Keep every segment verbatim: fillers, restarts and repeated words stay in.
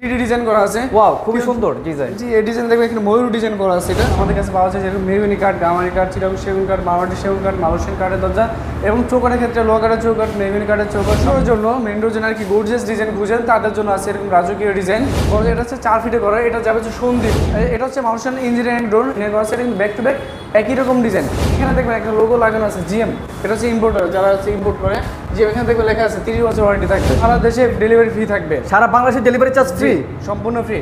Three D design করা আছে। Wow, খুবই সুন্দর ডিজাইন। জি, এই ডিজাইন দেখবেন এখানে ময়ূর ডিজাইন করা আছে। এটা আমাদের কাছে পাওয়া যায় যেরকম মেহগনি কাঠ, গামারি কাঠ, চিটাগং সেগুন কাঠ, মারওয়াড়ি সেগুন কাঠ, মালয়েশিয়ান কাঠের দরজা এবং চৌকাঠের ক্ষেত্রে লোহা কাঠের চৌকাঠ, মেহগনি কাঠের চৌকাঠ। সবার জন্য মেন ডোর জন্য আর কি গর্জিয়াস ডিজাইন খুঁজেন তাদের জন্য আছে এরকম রাজকীয় ডিজাইন। এটা হচ্ছে চার ফিটে করা, এটা যাবে হচ্ছে সন্দীপ। এটা হচ্ছে মালয়েশিয়ান ইঞ্জিনিয়ারিং ডোর করা আছে, এটা ব্যাক টু ব্যাক একই রকম ডিজাইন। এখানে দেখবেন একটা লোগো লাগানো আছে জিএম, এটা হচ্ছে ইম্পোর্টার যারা হচ্ছে ইম্পোর্ট করে। যে এখানে দেখবেন লেখা আছে তিরিশ বছর ওয়ারেন্টি থাকবে, সারা দেশে ডেলিভারি ফ্রি থাকবে, সারা বাংলাদেশে ডেলিভারি চার্জ ফ্রি, সম্পূর্ণ ফ্রি।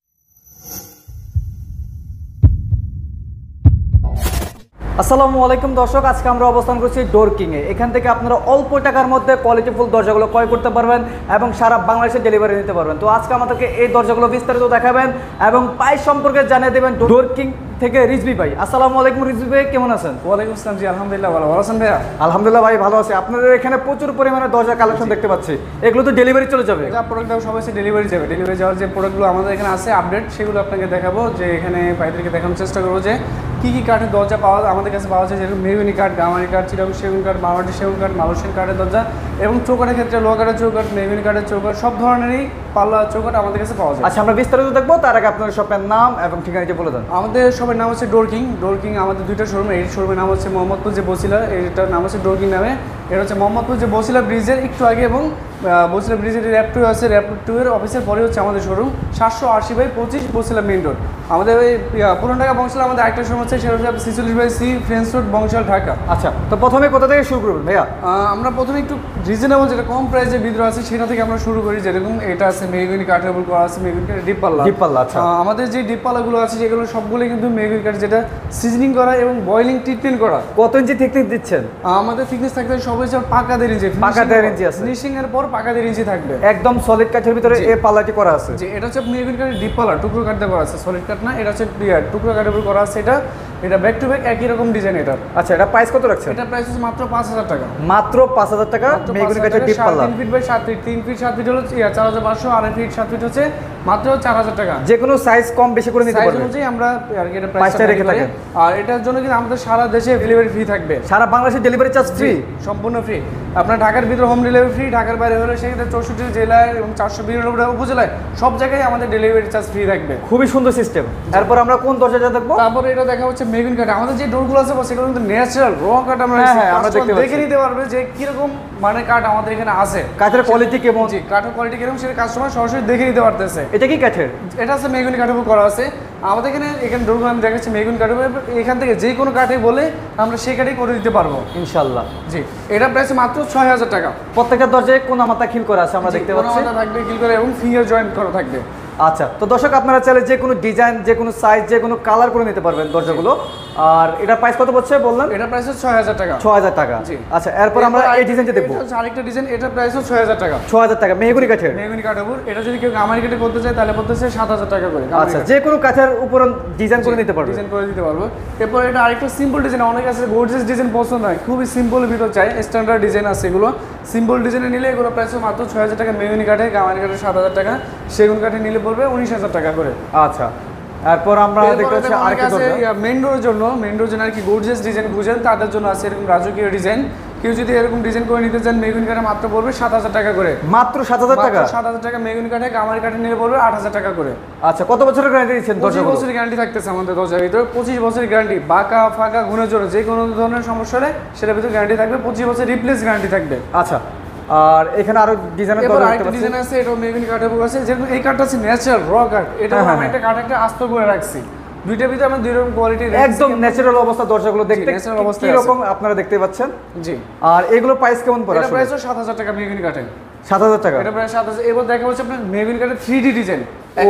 আসসালামু আলাইকুম দর্শক, আজকে আমরা অবস্থান করছি ডোর কিং এ। এখান থেকে আপনারা অল্প টাকার মধ্যে কোয়ালিটিফুল দরজাগুলো ক্রয় করতে পারবেন এবং সারা বাংলাদেশে ডেলিভারি নিতে পারবেন। তো আজকে আমাদেরকে এই দরজাগুলো বিস্তারিত দেখাবেন এবং প্রাইস সম্পর্কে জানিয়ে দেবেন ডোর কিং থেকে রিজভি ভাই। আসসালামু আলাইকুম রিজভি ভাই, কেমন আছেন? ওয়ালাইকুম আসসালাম। জি আলহামদুলিল্লাহ ভালো, ভালো আছেন ভাইয়া? আলহামদুলিল্লাহ ভাই ভালো আছে। আপনাদের এখানে প্রচুর পরিমাণে দরজা কালেকশন দেখতে পাচ্ছি, এগুলো তো ডেলিভারি চলে যাবে? যা প্রোডাক্ট দাও সবাই ডেলিভারি যাবে। ডেলিভারি যাওয়ার যে প্রোডাক্টগুলো আমাদের এখানে আছে আপডেট, সেগুলো আপনাকে দেখাবো। যে এখানে ভাইদেরকে দেখানোর চেষ্টা করবো যে কী কী কাঠের দরজা পাওয়া আমাদের কাছে পাওয়া যায়, যেরকম মেহগনি কাঠ, গামারি কাঠ, চিটাগং সেগুন কাঠ, মারওয়াড়ি সেগুন কাঠ, মালয়েশিয়ান কাঠের দরজা এবং চৌকাঠের ক্ষেত্রে লোহা কাঠের চৌকাঠ, মেহগনি কাঠের চৌকাঠ, সব ধরনেরই পাল্লা চৌকাঠ আমাদের কাছে পাওয়া যায়। আচ্ছা, আমরা বিস্তারিত দেখবো, তার আগে আপনাদের শপের নাম এবং ঠিকানাটি বলে দেন। আমাদের শপের নাম হচ্ছে ডোর কিং। ডোর কিং আমাদের দুইটা শোরুম, এই শোরুমের নাম হচ্ছে মোহাম্মদপুর যে বসিলা, এইটার নাম হচ্ছে ডোর কিং নামে। এটা হচ্ছে মোহাম্মদপুর যে বসিলা ব্রিজের একটু আগে এবং বসিলা ব্রিজের র্যাপ টু আছে, র্যাপ টু এর অফিসের পরে হচ্ছে আমাদের শোরুম, সাতশো আশি বাই পঁচিশ বসিলা মেইন রোড। আমাদের ওই পুরান ঢাকা বংশাল আমাদের একটা শোরুম হচ্ছে, সেটা হচ্ছে ছিচল্লিশ by C French road Bangshal Dhaka. আচ্ছা, তো প্রথমে কোথা থেকে শুরু করবেন ভাইয়া? আমরা প্রথমে একটু রিজনেবল যেটা কম প্রাইসের ভিতরে আছে সেটা থেকে আমরা শুরু করি। যেরকম এটা আছে মেহগনি কাঠের উপর করা আছে, মেহগনি কাঠের ডিপ পাল্লা। ডিপ পাল্লা, আচ্ছা। আমাদের যে ডিপ পাল্লাগুলো আছে সেগুলো সবগুলো কিন্তু মেহগনি কাঠ, যেটা সিজনিং করা এবং বয়লিং ট্রিটমেন্ট করা। কত ইঞ্চি থিকনেস দিচ্ছেন? আমাদের থিকনেস থাকবে সব হচ্ছে পাকা দেড় ইঞ্চি। পাকা দেড় ইঞ্চি আছে, ফিনিশিং এর পর পাকা দেড় ইঞ্চি থাকবে, একদম সলিড কাঠের ভিতরে এই পাল্লাটি করা আছে। জি, এটা হচ্ছে মেহগনি কাঠের ডিপ পাল্লা, টুকরো কাঠ দিয়ে করা আছে, সলিড কাঠ না। এটা হচ্ছে টুকরো কাঠের উপর করা আছে। এটা এটা ব্যাক টু ব্যাক একই রকম ডিজাইন। এটা আচ্ছা, এটা প্রাইস কত রাখছেন? এটা প্রাইস হচ্ছে মাত্র পাঁচ হাজার টাকা। মাত্র পাঁচ হাজার টাকা মেহগনি কাঠের ডিপ পাল্লা। তিন ফিট বাই সাত ফিট, তিন ফিট সাত ফিট হলো চার হাজার পাঁচশো, আড়াই ফিট সাত ফিট হচ্ছে মাত্র চার হাজার টাকা। যে কোনো সাইজ কম বেশি করে নিতে পারবেন, অনুযায়ী আমরা আর কি এটা প্রাইসটা রেখে থাকি। আর এটার জন্য কিন্তু আমাদের সারা দেশে ডেলিভারি ফ্রি থাকবে, সারা বাংলাদেশে ডেলিভারি চার্জ ফ্রি, সম্পূর্ণ ফ্রি। আপনার ঢাকার ভিতরে হোম ডেলিভারি ফ্রি, ঢাকার বাইরে হলে সেক্ষেত্রে চৌষট্টি জেলায় এবং চারশো বিরানব্বই উপজেলায় সব জায়গায় আমাদের ডেলিভারি চার্জ ফ্রি থাকবে। খুবই সুন্দর সিস্টেম। এরপর আমরা কোন দরজাটা দেখবো? তারপরে এটা দেখা হচ্ছে মেহগনি কাঠ। আমাদের যে ডোরগুলো আছে সেগুলো কিন্তু ন্যাচারাল র কাঠ। আমরা আমরা দেখে নিতে পারবে যে কিরকম মানে কাঠ আমাদের এখানে আছে, কাঠের কোয়ালিটি কেমন, কাঠের কোয়ালিটি কেমন সেটা কাস্টমার সরাসরি দেখে নিতে পারতেছে। এটা কি কাঠের? এটা আছে মেহগনি কাঠের উপর করা আছে। আমাদের এখানে এখানে ডোরগুলো আমি দেখাচ্ছি মেহগনি কাঠের উপর, এখান থেকে যে কোনো কাঠে বলে আমরা সেই কাঠেই করে দিতে পারবো ইনশাল্লাহ। জি, এটা প্রাইস মাত্র ছয় হাজার টাকা। প্রত্যেকটা দরজায় কোন মাথা খিল করা আছে আমরা দেখতে পাচ্ছি, থাকবে খিল করে এবং ফিঙ্গার জয়েন্ট করা থাকবে। আচ্ছা, তো দর্শক আপনারা চাইলে যে কোনো ডিজাইন, যে কোনো সাইজ, যে কোনো কালার করে নিতে পারবেন দরজাগুলো। আর এটা প্রাইস কত পড়ছে বললাম? এটা প্রাইস হচ্ছে ছয় হাজার টাকা। ছয় হাজার টাকা, জি। আচ্ছা, এরপর আমরা এই ডিজাইনটা দেখবো। আরেকটা ডিজাইন, এটা প্রাইস হচ্ছে ছয় হাজার টাকা। ছয় হাজার টাকা মেহগনি কাঠের, মেহগনি কাঠের উপর। এটা যদি কেউ গামারি কাঠে করতে চায় তাহলে পড়তেছে সাত হাজার টাকা করে। আচ্ছা, যে কোনো কাঠের উপর ডিজাইন করে নিতে পারবে, ডিজাইন করে দিতে পারবো। এরপর এটা আরেকটা সিম্পল ডিজাইন, অনেক আছে গর্জিয়াস ডিজাইন পছন্দ হয়, খুবই সিম্পল ভিতর চাই, স্ট্যান্ডার্ড ডিজাইন আছে এগুলো। সিম্পল ডিজাইনে নিলে এগুলো প্রাইস মাত্র ছয় হাজার টাকা। মেহগনি কাঠে, গামারি কাঠে সাত হাজার টাকা, সেগুন কাঠে নিলে পড়বে উনিশ হাজার টাকা করে। আচ্ছা, এরপর আমরা দেখতে পাচ্ছি আরেকটা দরজা মেন ডোরের জন্য, মেন ডোরের জন্য আর কি গর্জিয়াস ডিজাইন খুঁজেন তাদের জন্য আছে এরকম রাজকীয় ডিজাইন। কেউ যদি এরকম ডিজাইন করে নিতে চান মেহগনি কাঠে মাত্র পড়বে সাত হাজার টাকা করে। মাত্র সাত হাজার টাকা? সাত হাজার টাকা। মেহগনি কাঠে, গামারি কাঠে নিলে পড়বে আট হাজার টাকা করে। আচ্ছা, কত বছরের গ্যারান্টি দিচ্ছেন? পঁচিশ বছরের গ্যারান্টি থাকতেছে আমাদের দরজার ভিতরে, পঁচিশ বছরের গ্যারান্টি। বাঁকা ফাঁকা ঘুরে জোরে যে কোনো ধরনের সমস্যা হলে সেটার ভিতরে গ্যারান্টি থাকবে, পঁচিশ বছর রিপ্লেস গ্যারান্টি থাকবে। আচ্ছা, আর এখানে আরো ডিজাইনের দরজা আরেকটা ডিজাইন আছে, এটা মেহগনি কাঠের উপর আছে। যেরকম এই কাঠটা আছে ন্যাচারাল র কাঠ, এটা আমরা একটা কাঠ একটা আস্ত করে রাখছি। দুইটার ভিতরে আমরা দুই রকম কোয়ালিটির একদম ন্যাচারাল অবস্থা দরজাগুলো দেখতে ন্যাচারাল অবস্থা কি রকম আপনারা দেখতে পাচ্ছেন। জি, আর এগুলো প্রাইস কেমন পড়ে? এটা প্রাইস সাত হাজার টাকা মেহগনি কাঠের। সাত হাজার টাকা? এটা প্রায় সাত হাজার। এবার দেখা হচ্ছে আপনার মেহগনি কাঠের থ্রি ডি ডিজাইন।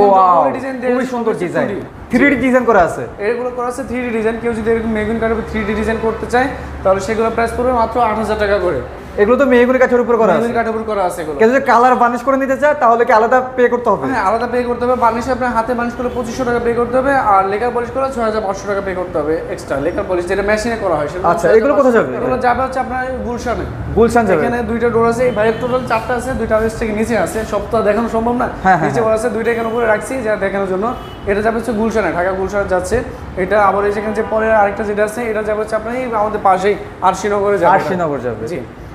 খুবই সুন্দর ডিজাইন, থ্রি ডি ডিজাইন করা আছে। এগুলো করা আছে থ্রি ডি ডিজাইন। কেউ যদি এরকম মেহগনি কাঠের থ্রি ডি ডিজাইন করতে চায় তাহলে সেগুলো প্রাইস পড়বে মাত্র আট হাজার টাকা করে। এগুলো তো মেহগনি কাঠের উপর করা আছে, মেহগনি কাঠের উপর করা আছে এগুলো। কেউ যদি কালার বার্নিশ করে নিতে চায় তাহলে কি আলাদা পে করতে হবে? হ্যাঁ, আলাদা পে করতে হবে। বার্নিশ আপনার হাতে বার্নিশ করে পঁচিশশো টাকা পে করতে হবে, আর লেকার পলিশ করে ছয় হাজার পাঁচশো টাকা পে করতে হবে এক্সট্রা। লেকার পলিশ যেটা মেশিনে করা হয় সেটা। আচ্ছা, এগুলো কোথায় যাবে? এগুলো যাবে হচ্ছে আপনার গুলশানে। গুলশান যাবে। এখানে দুইটা ডোর আছে, বাইরে টোটাল চারটা আছে, দুইটা আওয়েজ থেকে নিচে আছে। সবটা দেখানো সম্ভব না, নিচে বলা আছে দুইটা এখানে উপরে রাখছি যা দেখানোর জন্য। এটা যাবে হচ্ছে গুলশানে, ঢাকা গুলশানে যাচ্ছে এটা। আবার এই যেখানে যে পরে আরেকটা যেটা আছে এটা যাবে হচ্ছে আপনার আমাদের পাশেই আরশিনগরে যাবে। আরশিনগর যাবে, জি।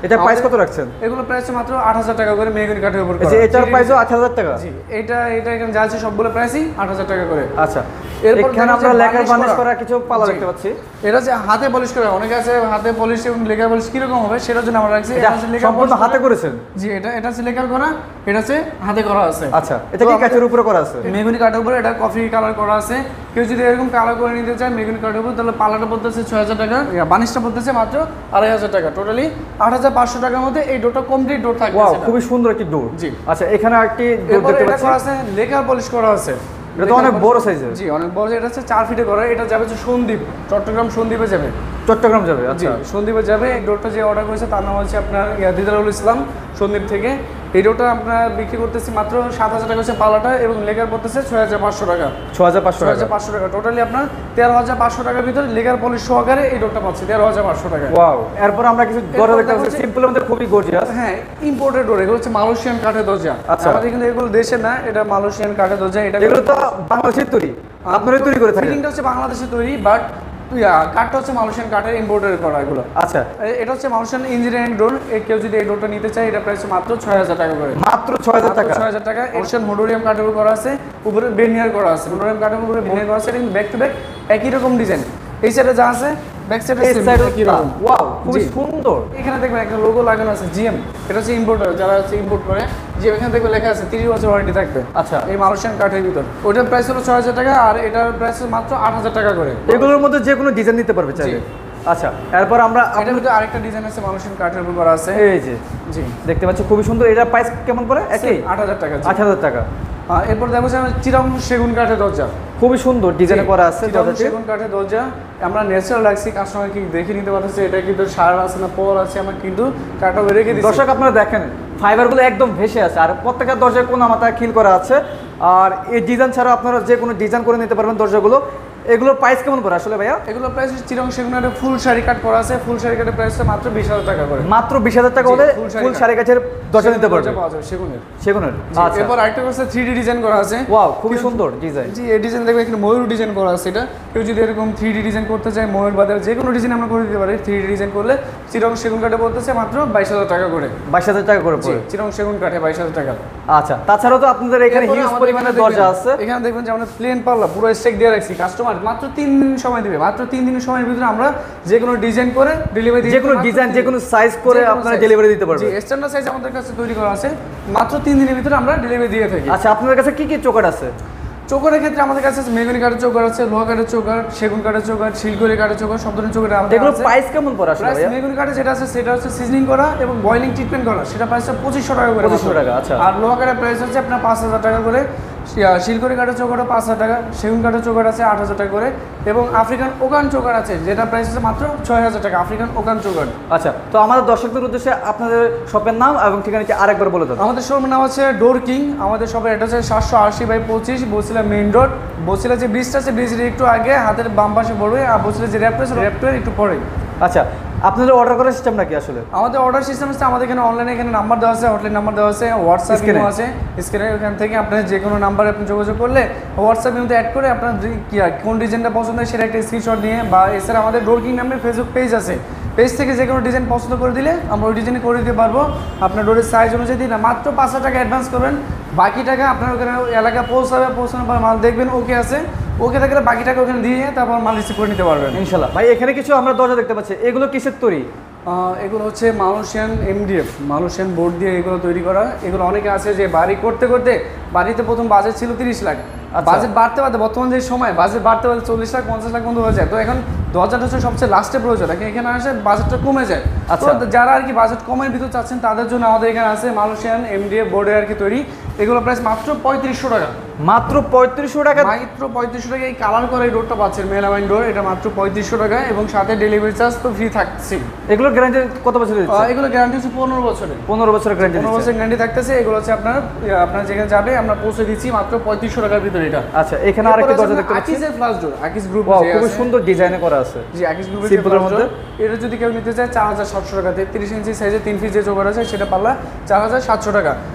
এটা প্রাইস কত রাখছেন? এগুলো প্রাইস মাত্র আট হাজার টাকা করে মেহগনি কাঠের উপর করা। যে এটার প্রাইসও আট হাজার টাকা? জি, এটা এটা এখানে যা আছে সবগুলো প্রাইসই আট হাজার টাকা করে। আচ্ছা, এরপর এখানে আমরা লেকার বার্নিশ করা কিছু পালা দেখতে পাচ্ছি। এটা যে হাতে পলিশ করা, অনেকে আছে হাতে পলিশ এবং লেকার পলিশ কি রকম হবে সেটার জন্য আমরা রাখছি। এটা সম্পূর্ণ হাতে করেছেন? জি, এটা এটা আছে লেকার করা, এটা আছে হাতে করা আছে। আচ্ছা, এটা কি কাঠের উপরে করা আছে? মেহগনি কাঠের উপরে এটা কফি কালার করা আছে। কেউ যদি এরকম কালার করে নিতে চায় মেহগনি কাঠের উপর, তাহলে পালাটা পড়তেছে ছয় হাজার টাকা, বানিশটা পড়তেছে মাত্র আড়াই হাজার টাকা। টোটালি আট হাজার পাঁচশো টাকার মধ্যে এই ডোরটা কমপ্লিট ডোর থাকবে। ওয়াও, খুবই সুন্দর একটি ডোর। জি, আচ্ছা, এখানে আরেকটি ডোর দেখতে পাচ্ছি। এটা আছে লেকার পলিশ করা আছে। এটা তো অনেক বড় সাইজের। জি, অনেক বড়। এটা হচ্ছে চার ফিটে করা। এটা যাবে হচ্ছে সন্দ্বীপ, চট্টগ্রাম সন্দ্বীপে যাবে। চট্টগ্রাম যাবে? আচ্ছা, সন্দ্বীপে যাবে। এই ডোরটা যে অর্ডার করেছে তার নাম হচ্ছে আপনার দিদারুল ইসলাম, সন্দ্বীপ থেকে। এই ডোরটা আপনার বিক্রি করতেছি মাত্র সাত হাজার টাকা হচ্ছে পালাটা, এবং লেগার পড়তেছে ছয় হাজার পাঁচশো টাকা। ছয় হাজার পাঁচশো হাজার পাঁচশো টাকা টোটালি আপনার তেরো হাজার পাঁচশো টাকার ভিতরে লেগার পলিশ সহকারে এই ডোরটা পাচ্ছি তেরো হাজার পাঁচশো টাকা। ওয়াও, এরপর আমরা কিছু দরজা দেখতে পাচ্ছি সিম্পলের মধ্যে, খুবই গর্জিয়াস। হ্যাঁ, ইম্পোর্টেড ডোর। এগুলো হচ্ছে মালয়েশিয়ান কাঠের দরজা। আচ্ছা, আমাদের কিন্তু এগুলো দেশে না, এটা মালয়েশিয়ান কাঠের দরজা। এটা এগুলো তো বাংলাদেশের তৈরি, আপনারাই তৈরি করে থাকেন? ফিটিংটা হচ্ছে বাংলাদেশে তৈরি, বাট কাঠটা হচ্ছে মালয়েশিয়ান কাঠের ইম্পোর্টেড করা এগুলো। আচ্ছা, এটা হচ্ছে মালয়েশিয়ান ইঞ্জিনিয়ারিং ডোর। কেউ যদি এই ডোরটা নিতে চায় এটা প্রাইস মাত্র ছয় হাজার টাকা করে। মাত্র ছয় হাজার টাকা? ছয় হাজার টাকা। মালয়েশিয়ান মোডোরিয়াম কাঠের উপর করা আছে, উপরে বেনিয়ার করা আছে। মোডোরিয়াম কাঠের উপরে বেনিয়ার করা আছে, এবং ব্যাক টু ব্যাক একই রকম ডিজাইন। এই সাইডে যা আছে ব্যাক সাইডে একই রকম। ওয়াও, খুব সুন্দর। এখানে দেখবেন একটা লোগো লাগানো আছে জিএম। এটা হচ্ছে ইম্পোর্টার, যারা হচ্ছে ইম্পোর্ট করে। যে এখানে দেখবেন লেখা আছে তিরিশ বছর ওয়ারেন্টি থাকবে। আচ্ছা, এই মালয়েশিয়ান কাঠের ভিতর। ওটার প্রাইস হলো ছয় হাজার টাকা, আর এটার প্রাইস মাত্র আট হাজার টাকা করে। এগুলোর মধ্যে যে কোনো ডিজাইন নিতে পারবে চাইলে? আচ্ছা, এরপর আমরা এটার ভিতরে আরেকটা ডিজাইন আছে মালয়েশিয়ান কাঠের উপর করা আছে। এই যে জি, দেখতে পাচ্ছি, খুবই সুন্দর। এটার প্রাইস কেমন পড়ে? একই আট হাজার টাকা। আট হাজার টাকা। এরপর দেখো চিরাং সেগুন কাঠের দরজা, খুবই সুন্দর ডিজাইন করা আছে। সেগুন কাঠের দরজা আমরা ন্যাচারাল রাখছি, কাস্টমার কি দেখে নিতে পারতেছে এটা কিন্তু সার আছে না পর আছে, আমরা কিন্তু কাঠটা রেখে দিচ্ছি। দর্শক আপনারা দেখেন ফাইবারগুলো একদম ভেসে আছে, আর প্রত্যেকটা দরজায় কোনো মাথায় খিল করা আছে। আর এই ডিজাইন ছাড়া আপনারা যে কোনো ডিজাইন করে নিতে পারবেন দরজাগুলো। এগুলোর প্রাইস কেমন পড়ে আসলে ভাইয়া? এগুলো প্রাইস চিরং সেগুনের ফুল শাড়ি কাট করা আছে। ফুল শাড়ি কাটের প্রাইসটা মাত্র বিশ হাজার টাকা করে। মাত্র বিশ হাজার টাকা হলে ফুল শাড়ি কাঠের দরজা নিতে পারবে পাওয়া যাবে সেগুনের। সেগুনের। আচ্ছা, এরপর আরেকটা আছে থ্রি ডি ডিজাইন করা আছে। ওয়াও, খুবই সুন্দর ডিজাইন। জি, এই ডিজাইন দেখবেন এখানে ময়ূর ডিজাইন করা আছে। এটা কেউ যদি এরকম থ্রি ডি ডিজাইন করতে চায়, ময়ূর বাদে যে কোনো ডিজাইন আমরা করে দিতে পারি। থ্রি ডি ডিজাইন করলে চিরং সেগুন কাঠে পড়তেছে মাত্র বাইশ হাজার টাকা করে। বাইশ হাজার টাকা করে পড়ে চিরং সেগুন কাঠে বাইশ হাজার টাকা। আচ্ছা, তাছাড়াও তো আপনাদের এখানে হিউজ পরিমাণে দরজা আছে। এখানে দেখবেন যে আমরা প্লেন পাল্লা পুরো স্টেক দিয়ে রাখছি। কাস্টমার মাত্র তিন দিন সময় দিবে। মাত্র তিন দিনের সময়ের ভিতরে আমরা যে কোনো ডিজাইন করে ডেলিভারি দিই। যে কোনো ডিজাইন, যে কোনো সাইজ করে আপনারা ডেলিভারি দিতে পারবেন। জি, স্ট্যান্ডার্ড সাইজ আমাদের কাছে তৈরি করা আছে। মাত্র তিন দিনের ভিতরে আমরা ডেলিভারি দিয়ে থাকি। আচ্ছা, আপনাদের কাছে কি কি চৌকাঠ আছে? চৌকাঠের ক্ষেত্রে আমাদের কাছে মেহগনি কাঠের চৌকাঠ আছে, লোহা কাঠের চৌকাঠ, সেগুন কাঠের চৌকাঠ, শিলকড়ি কাঠের চৌকাঠ, সব ধরনের চৌকাঠ আমাদের এগুলো আছে। প্রাইস কেমন পড়ে আসলে ভাইয়া? মেহগনি কাঠে যেটা আছে সেটা হচ্ছে সিজনিং করা এবং বয়লিং ট্রিটমেন্ট করা, সেটা প্রাইসটা পঁচিশশো টাকা করে। পঁচিশশো টাকা। আচ্ছা, আর লোহা কাঠের প্রাইস হচ্ছে আপনার পাঁচ হাজার টাকা করে। শিলকড়ি কাঠের চৌকাঠও পাঁচ হাজার টাকা, সেগুন কাঠের চৌকাঠ আছে আট হাজার টাকা করে, এবং আফ্রিকান ওকান চৌকাঠ আছে যেটা প্রাইস হচ্ছে মাত্র ছয় হাজার টাকা। আফ্রিকান ওকান চৌকাঠ। আচ্ছা, তো আমাদের দর্শকদের উদ্দেশ্যে আপনাদের শপের নাম এবং ঠিকানাটি আরেকবার বলে দেন। আমাদের শপের নাম হচ্ছে ডোর কিং। আমাদের শপের এটা হচ্ছে সাতশো আশি বাই পঁচিশ, বসিলা মেইন রোড। বসিলা যে ব্রিজটা আছে ব্রিজের একটু আগে হাতের বাম পাশে পড়বে, আর বসিলা যে র্যাপটা আছে র্যাপটার একটু পরে। আচ্ছা, আপনাদের অর্ডার করার সিস্টেমটা কি আসলে? আমাদের অর্ডার সিস্টেম হচ্ছে আমাদের এখানে অনলাইনে এখানে নাম্বার দেওয়া আছে, হটলাইন নাম্বার দেওয়া আছে, হোয়াটসঅ্যাপ ইমো আছে স্ক্রিনে। ওখান থেকে আপনার যে কোনো নাম্বারে আপনি যোগাযোগ করলে হোয়াটসঅ্যাপ ইমোতে অ্যাড করে আপনার কি কোন ডিজাইনটা পছন্দ হয় সেটা একটা স্ক্রিনশট নিয়ে, বা এছাড়া আমাদের ডোর কিং নামে ফেসবুক পেজ আছে, পেজ থেকে যে কোনো ডিজাইন পছন্দ করে দিলে আমরা ওই ডিজাইনে করে দিতে পারবো। আপনার ডোরের সাইজ অনুযায়ী দিন মাত্র পাঁচ হাজার টাকা অ্যাডভান্স করবেন, বাকি টাকা আপনার ওখানে এলাকা পৌঁছাবে। পৌঁছানোর পর মাল দেখবেন ওকে আছে, ওকে থাকলে বাকি টাকা ওখানে দিয়ে তারপর মাল রিসিভ করে নিতে পারবেন ইনশাল্লাহ। ভাই, এখানে কিছু আমরা দরজা দেখতে পাচ্ছি, এগুলো কিসের তৈরি? এগুলো হচ্ছে মালয়েশিয়ান এমডিএফ, মালয়েশিয়ান বোর্ড দিয়ে এগুলো তৈরি করা। এগুলো অনেকে আছে যে বাড়ি করতে করতে, বাড়িতে প্রথম বাজেট ছিল তিরিশ লাখ, বাজেট বাড়তে বাড়তে বর্তমান যে সময় বাজেট বাড়তে বাড়তে চল্লিশ লাখ পঞ্চাশ লাখ বন্ধু হয়ে যায়। তো এখন দরজাটা হচ্ছে সবচেয়ে লাস্টে প্রয়োজন, এখানে আসে বাজেটটা কমে যায়। তো যারা আর কি বাজেট কমের ভিতর চাচ্ছেন তাদের জন্য আমাদের এখানে আছে মালয়েশিয়ান এমডিএফ বোর্ডে আর কি তৈরি। এগুলো প্রাইস মাত্র পঁয়ত্রিশশো টাকা। মাত্র পঁয়ত্রিশশো টাকা? মাত্র পঁয়ত্রিশশো টাকা। এই কালার করা এই ডোরটা পাচ্ছেন মেলামাইন ডোর, এটা মাত্র পঁয়ত্রিশশো টাকা, এবং সাথে ডেলিভারি চার্জ তো ফ্রি থাকছে। এগুলো গ্যারান্টি কত বছর দিচ্ছে? এগুলো গ্যারান্টি হচ্ছে পনেরো বছরের। পনেরো বছরের গ্যারান্টি পনেরো বছরের গ্যারান্টি থাকতেছে। এগুলো হচ্ছে আপনার আপনার যেখানে যাবে আমরা পৌঁছে দিচ্ছি মাত্র পঁয়ত্রিশশো টাকার ভিতরে এটা। আচ্ছা, এখানে আরেকটা দরজা দেখতে পাচ্ছি, আকিজের ফ্লাশ ডোর, আকিজ গ্রুপ, খুব সুন্দর ডিজাইনে করা আছে। জি, আকিজ গ্রুপের সিম্পলের মধ্যে। এটা যদি কেউ নিতে চায় চার হাজার সাতশো টাকা, তেত্রিশ ইঞ্চি সাইজে তিন ফিট যে চৌকাঠ আছে সেটা পাল্লা চার হাজার সাতশো টাকা।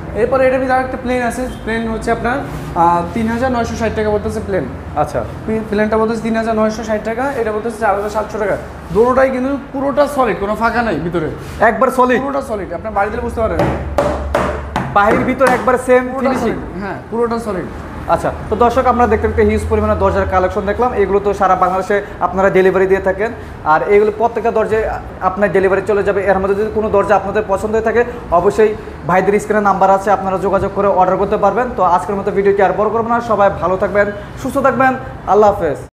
এরপরে এটা ভিতরে একটা প্লেন আছে, প্লেন হচ্ছে আপনার তিন হাজার নয়শো ষাট টাকা বলতেছে প্লেন। আচ্ছা, প্লেনটা বলতেছে তিন হাজার নয়শো ষাট টাকা, এটা বলতেছে চার হাজার সাতশো টাকা। দুটোটাই কিন্তু পুরোটা সলিড, কোনো ফাঁকা নাই ভিতরে, একবার সলিড, পুরোটা সলিড। আপনার বাড়িতে বুঝতে পারেন বাহির ভিতর একবার সেম ফিনিশিং। হ্যাঁ, পুরোটা সলিড। আচ্ছা, তো দর্শক আমরা দেখতে দেখতে হিউজ পরিমাণে দরজার কালেকশন দেখলাম। এগুলো তো সারা বাংলাদেশে আপনারা ডেলিভারি দিয়ে থাকেন, আর এইগুলো প্রত্যেকটা দরজায় আপনার ডেলিভারি চলে যাবে। এর মধ্যে যদি কোনো দরজা আপনাদের পছন্দ হয়ে থাকে অবশ্যই ভাইদের স্ক্রিনে নাম্বার আছে, আপনারা যোগাযোগ করে অর্ডার করতে পারবেন। তো আজকের মতো ভিডিওটি আর বড় করবো না, সবাই ভালো থাকবেন, সুস্থ থাকবেন, আল্লাহ হাফেজ।